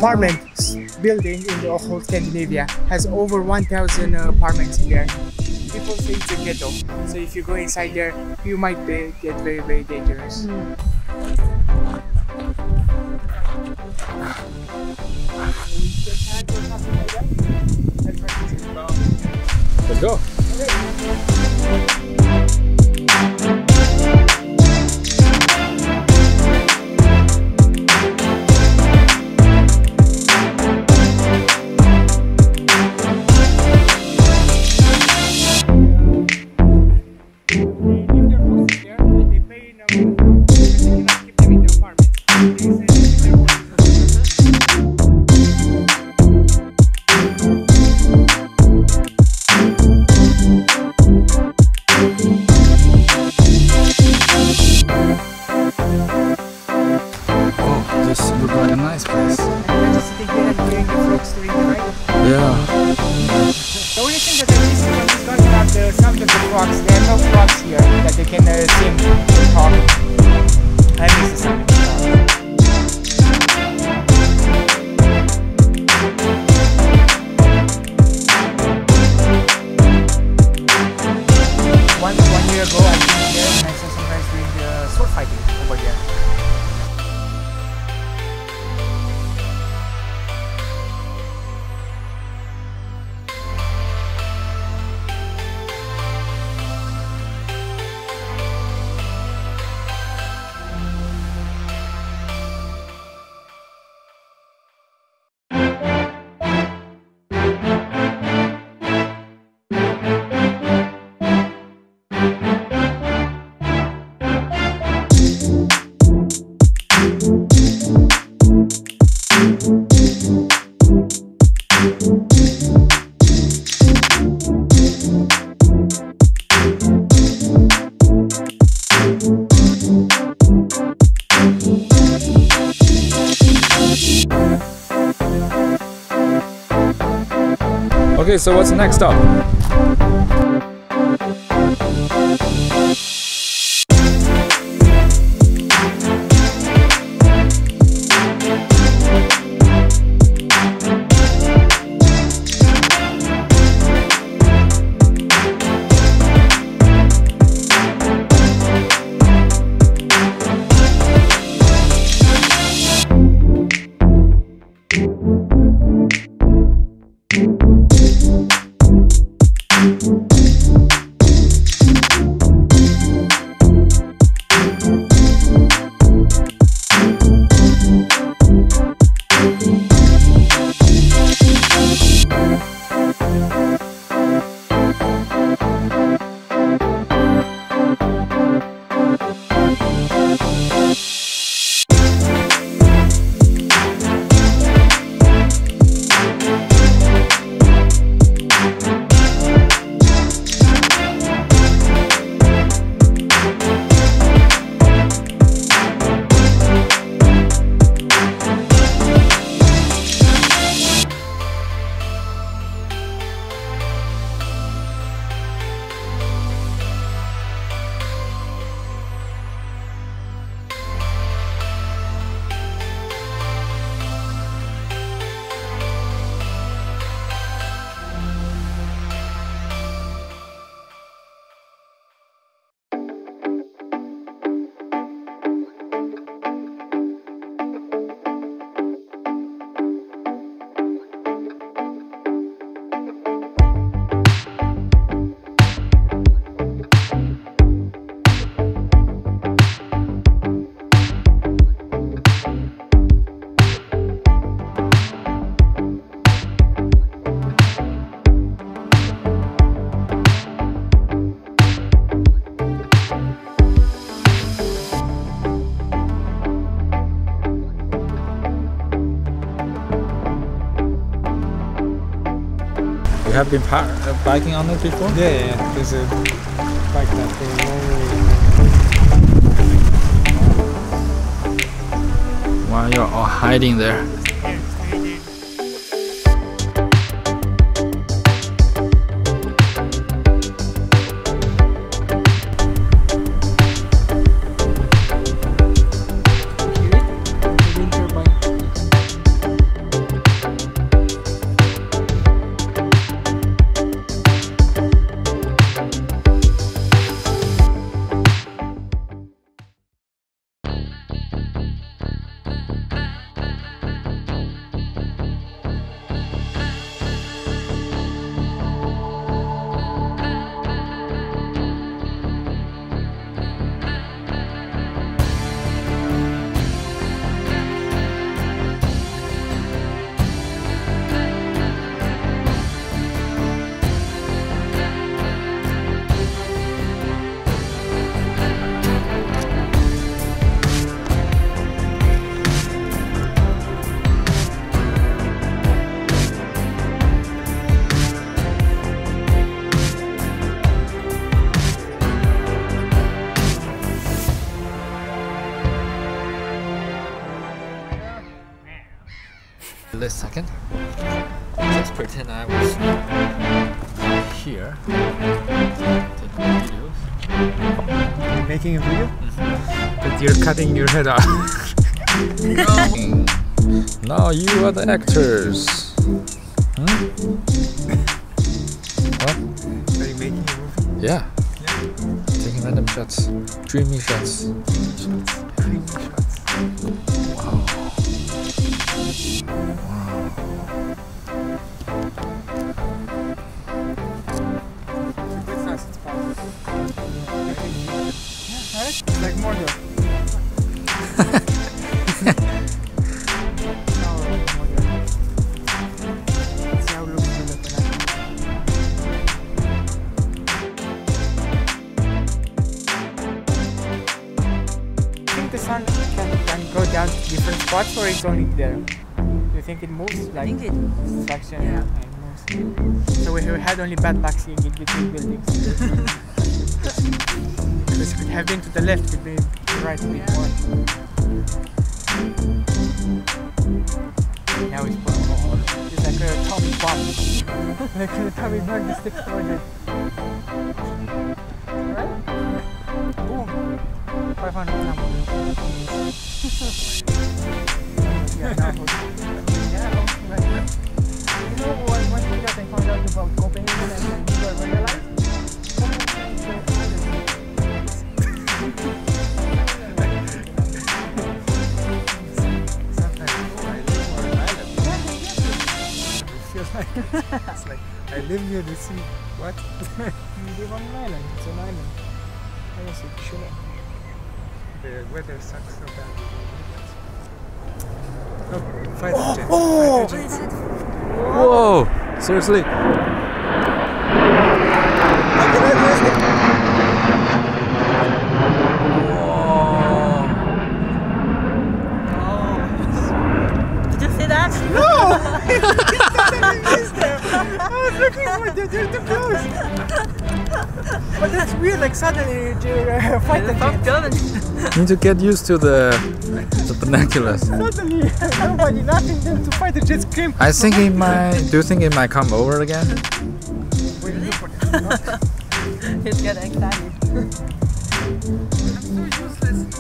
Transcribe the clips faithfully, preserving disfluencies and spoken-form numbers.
apartment building in the whole Scandinavia. Has over one thousand uh, apartments in there. People say it's a ghetto, so if you go inside there, you might be, get very very dangerous. Mm. Let's go. There are no frogs here that they can uh, sing and talk. I miss the sound of One, one year ago I came here and I saw some guys doing the sword fighting over there. Okay, so what's the next stop? You have been uh, biking on it before? Yeah, yeah, yeah. There's a bike that for a long way. While you're all hiding there. this second. Just pretend I was here taking videos. You're making a video? Mm-hmm. But you're cutting your head off. Now you are the actors. Hmm? What? Are you making a movie? Yeah. Taking random shots. Dreamy shots. Dreamy shots. Wow. It's nice, it's fun. Yeah, right? It's like more though. The sun can, can go down to different spots, or it's only there? Do you think it moves? Like, I think it moves. Section, Yeah. It moves. So we had only bad luck seeing it between buildings. Because it could have been to the left, could be to the right a bit more. Now it's bomb. It's like a atomic bomb. Like an atomic bomb just exploded. Right? Boom. five hundred kilometers. Yeah, no, yeah, right. You know what, one thing that I found out about Copenhagen and you were realized? It's like, I live near the sea. What? You live on an island. It's an island. I guess it should. The weather sucks so bad. Oh, fighter Oh, jets. oh! Fighter jets. Whoa! Seriously? Did you see that? No! I was looking for them. They're too close. But that's weird. Like suddenly, uh, fighter jets. You need to get used to the the binoculars. Suddenly, nobody nothing. Then two fighter jets came. I think it might. Do you think it might come over again? Waiting for them. He's getting excited. I'm so useless.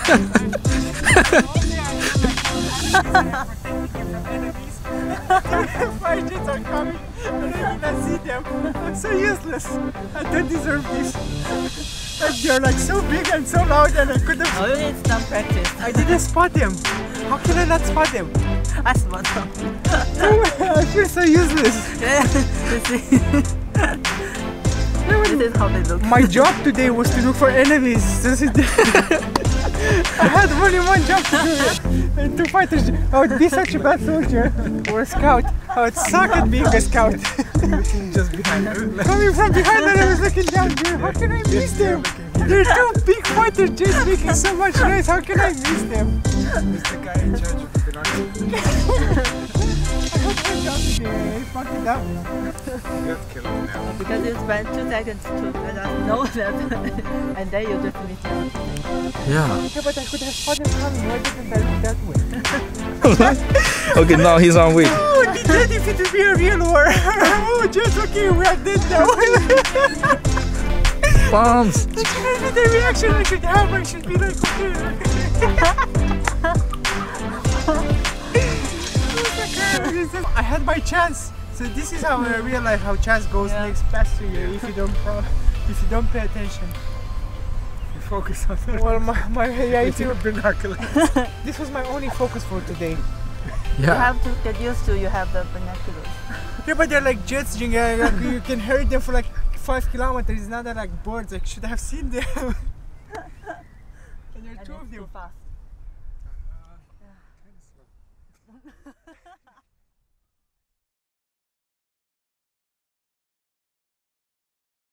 Fighter jets are coming, and I did not see them. I'm so useless. I don't deserve this. Like they're like so big and so loud, and I couldn't. Oh, you need some practice. I didn't spot them. How can I not spot them? I spot them. I feel so useless. Yeah, you see. This is how they look. My job today was to look for enemies. This is I had only one job to do, and two fighters. I would be such a bad soldier or a scout. I would suck at being a scout. Just behind her. Coming from behind, and I was looking down there. How can I miss them? They're two big fighter jets making so much noise. How can I miss them? It's the guy in charge of the binoculars. I had one job today. I fucked it up. You have to kill him now. Because you spend two seconds to let us know that, and then you just miss them. Yeah. Yeah, but I could have spotted them coming. Why didn't I look that way? Okay, now he's on weak. Oh, the jet if it would be a real war. Oh, just okay, we are dead now. Bombs! The reaction I should have, I should be like, okay. I had my chance. So this is how I realize how chance goes Yeah. next past to you if you don't pro if you don't pay attention. You focus on the Well, my, my yeah, if you, binoculars. this was my only focus for today. You Yeah. have to get used to you have the binoculars. Yeah, but they're like jets, you know, like you can hear them for like five kilometers. It's not that like birds. I should have seen them. And there are And two it's of them. too fast. Uh, kind of slow.